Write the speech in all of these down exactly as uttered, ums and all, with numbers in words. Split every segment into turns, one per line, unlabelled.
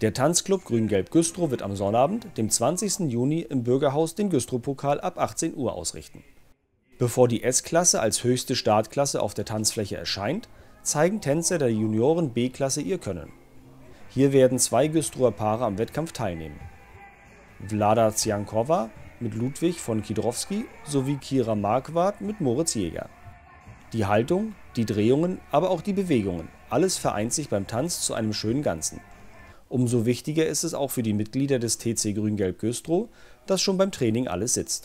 Der Tanzclub Grün-Gelb Güstrow wird am Sonnabend, dem zwanzigsten Juni, im Bürgerhaus den Güstrow-Pokal ab achtzehn Uhr ausrichten. Bevor die S-Klasse als höchste Startklasse auf der Tanzfläche erscheint, zeigen Tänzer der Junioren B-Klasse ihr Können. Hier werden zwei Güstrower Paare am Wettkampf teilnehmen: Vlada Tsiankova mit Ludwig von Kidrowski sowie Kira Marquardt mit Moritz Jäger. Die Haltung, die Drehungen, aber auch die Bewegungen, alles vereint sich beim Tanz zu einem schönen Ganzen. Umso wichtiger ist es auch für die Mitglieder des T C Grün-Gelb Güstrow, dass schon beim Training alles sitzt.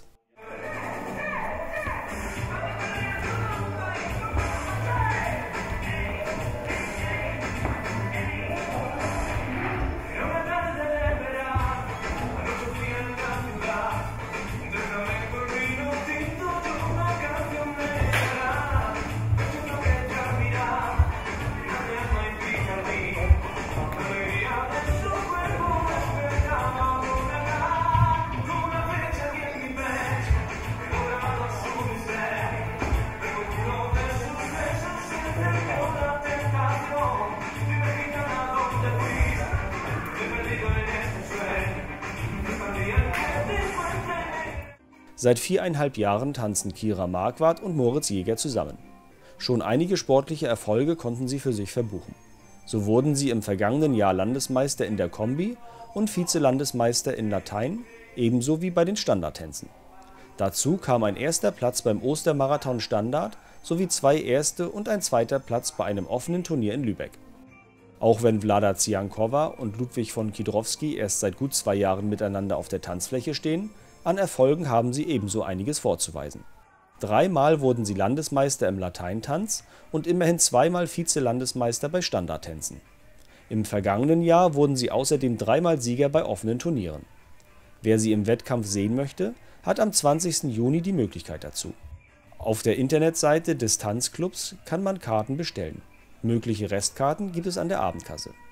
Seit viereinhalb Jahren tanzen Kira Marquardt und Moritz Jäger zusammen. Schon einige sportliche Erfolge konnten sie für sich verbuchen. So wurden sie im vergangenen Jahr Landesmeister in der Kombi und Vize-Landesmeister in Latein, ebenso wie bei den Standardtänzen. Dazu kam ein erster Platz beim Ostermarathon Standard sowie zwei erste und ein zweiter Platz bei einem offenen Turnier in Lübeck. Auch wenn Vlada Tsiankova und Ludwig von Kidrowski erst seit gut zwei Jahren miteinander auf der Tanzfläche stehen, an Erfolgen haben sie ebenso einiges vorzuweisen. Dreimal wurden sie Landesmeister im Lateintanz und immerhin zweimal Vize-Landesmeister bei Standardtänzen. Im vergangenen Jahr wurden sie außerdem dreimal Sieger bei offenen Turnieren. Wer sie im Wettkampf sehen möchte, hat am zwanzigsten Juni die Möglichkeit dazu. Auf der Internetseite des Tanzclubs kann man Karten bestellen. Mögliche Restkarten gibt es an der Abendkasse.